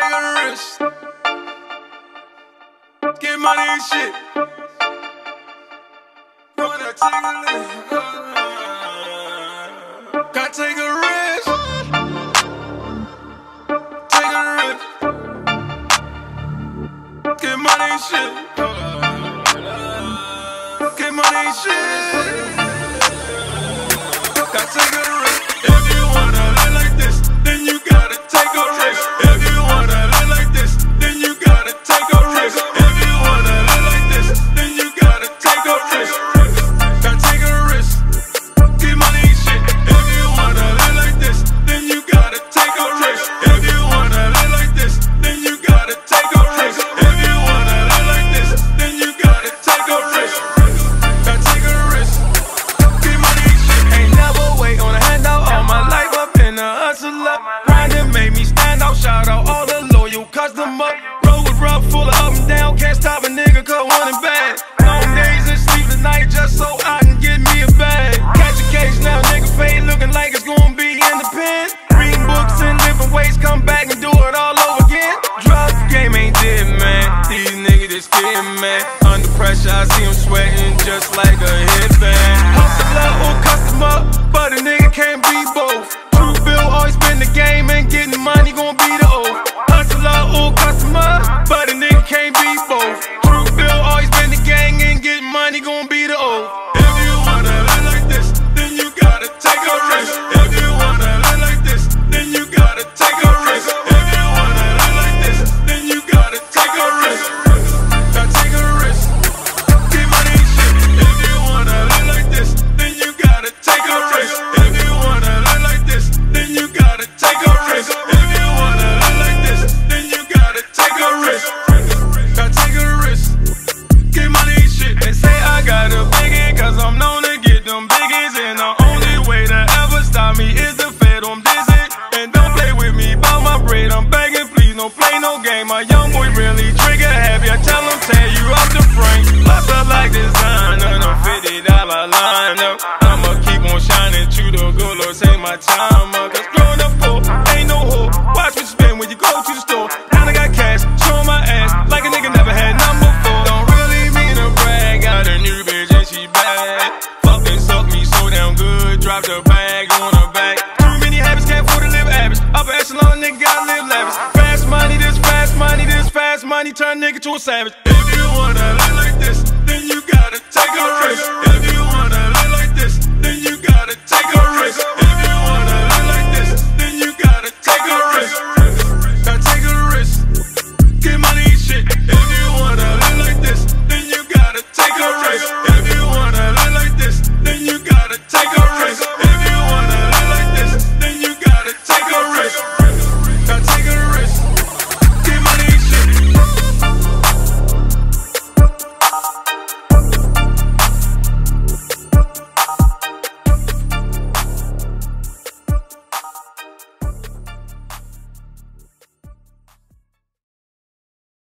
take a risk. Get money and shit. Gotta take a risk. Gotta take a risk. Take a risk. Get money and shit. Get money and shit. Gotta take a risk. If you wanna live like this, then you gotta take a risk. If you wanna live like this, then you gotta take a risk. If you wanna live like this, then you gotta take a risk. Gotta take a risk. Get money and shit. If you wanna live like this, then you gotta take a risk. If you wanna live like this, then you gotta take a risk. If you wanna live like this, then you gotta take a risk. Gotta take a risk. Get money and shit. Ain't never wait on a handout. All my life up in the hustler. Grinding made me stand out. Shout out all the loyal customers. Road was rough, full of up and down. Can't stop a nigga, cause one and bad. Long days and sleep tonight just so I can get me a bag. Catch a case now, nigga fade looking like it's gonna be in the pen. Reading books in different ways, come back and do it all over again. Drug game ain't dead, man. These niggas just kidding, man. Under pressure, I see them sweating just like a headband. Hustler or customer, but a nigga can't be both. True bill always been the game, and getting money gon' be the oath. Hustler or customer, but a nigga can't be both. True bill always been the gang, and getting money gon' be the oath. If you wanna live like this, then you gotta take a risk. If you wanna live like this, then you gotta take a risk. If you wanna live like this, then you gotta take a risk. Gotta take a risk. Get money and shit. If you wanna live like this, then you gotta take a risk. If you wanna live like this, then you gotta take a risk. If you wanna live like this, then you gotta take a risk. Gotta take a risk. Get money and shit. They say I got a biggie, cause I'm known to get them biggies. And the only way to ever stop me is to fed them dizzy. And don't play with me about my bread, I'm begging, please don't play no game. My young boy really trigger happy, I tell him tear you up the frame. Bust up like designer, no $50 line up. I'ma keep on shining, true to good Lord, take my time up. Cause growing up poor, ain't no hope. Watch me spend when you go to the store. Now I got cash, showing my ass like a nigga never had none before. Don't really mean to brag, got a new bitch and she bad. Fucking suck me so damn good, drop the bag on her back. Too many habits, can't afford to live average. Upper echelon, nigga gotta live lavish. Fast money, this fast money, this fast money, turn nigga to a savage. If you wanna